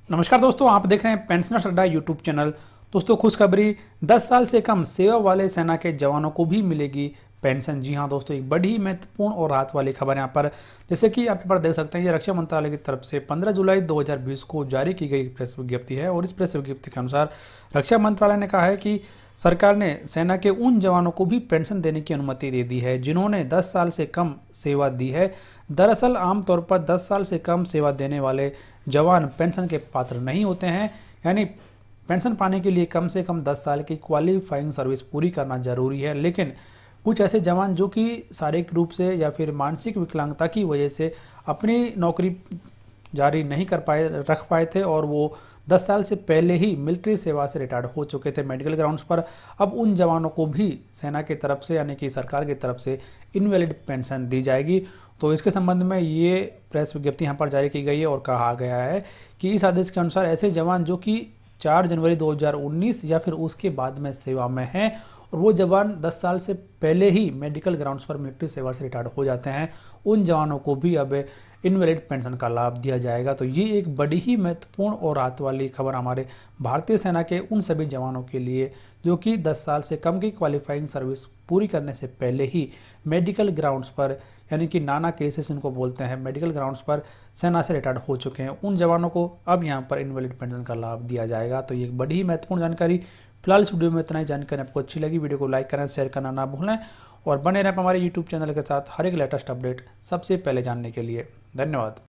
नमस्कार दोस्तों, आप देख रहे हैं पेंशनर्स अड्डा यूट्यूब चैनल। दोस्तों, खुशखबरी, 10 साल से कम सेवा वाले सेना के जवानों को भी मिलेगी पेंशन। जी हां दोस्तों, एक बड़ी महत्वपूर्ण और राहत वाली खबर यहाँ पर, जैसे कि आप यहाँ पर देख सकते हैं, ये रक्षा मंत्रालय की तरफ से 15 जुलाई 2020 को जारी की गई प्रेस विज्ञप्ति है। और इस प्रेस विज्ञप्ति के अनुसार रक्षा मंत्रालय ने कहा है कि सरकार ने सेना के उन जवानों को भी पेंशन देने की अनुमति दे दी है जिन्होंने 10 साल से कम सेवा दी है। दरअसल आमतौर पर 10 साल से कम सेवा देने वाले जवान पेंशन के पात्र नहीं होते हैं, यानी पेंशन पाने के लिए कम से कम 10 साल की क्वालिफाइंग सर्विस पूरी करना जरूरी है। लेकिन कुछ ऐसे जवान जो कि शारीरिक रूप से या फिर मानसिक विकलांगता की वजह से अपनी नौकरी जारी नहीं रख पाए थे और वो 10 साल से पहले ही मिलिट्री सेवा से रिटायर्ड हो चुके थे मेडिकल ग्राउंड्स पर, अब उन जवानों को भी सेना की तरफ से यानी कि सरकार की तरफ से इनवैलिड पेंशन दी जाएगी। तो इसके संबंध में ये प्रेस विज्ञप्ति यहाँ पर जारी की गई है और कहा गया है कि इस आदेश के अनुसार ऐसे जवान जो कि 4 जनवरी 2019 या फिर उसके बाद में सेवा में हैं और वो जवान 10 साल से पहले ही मेडिकल ग्राउंड्स पर मिलिट्री सेवा से रिटायर्ड हो जाते हैं, उन जवानों को भी अब इनवैलिड पेंशन का लाभ दिया जाएगा। तो ये एक बड़ी ही महत्वपूर्ण और राहत वाली खबर हमारे भारतीय सेना के उन सभी जवानों के लिए जो कि 10 साल से कम की क्वालिफाइंग सर्विस पूरी करने से पहले ही मेडिकल ग्राउंड्स पर, यानी कि नाना केसेस इनको बोलते हैं, मेडिकल ग्राउंड्स पर सेना से रिटायर्ड हो चुके हैं, उन जवानों को अब यहाँ पर इनवैलिड पेंशन का लाभ दिया जाएगा। तो ये एक बड़ी ही महत्वपूर्ण जानकारी। फिलहाल इस वीडियो में इतना ही। जानकारी आपको अच्छी लगी, वीडियो को लाइक करना, शेयर करना ना भूलें और बने रहें हमारे यूट्यूब चैनल के साथ हर एक लेटेस्ट अपडेट सबसे पहले जानने के लिए। धन्यवाद।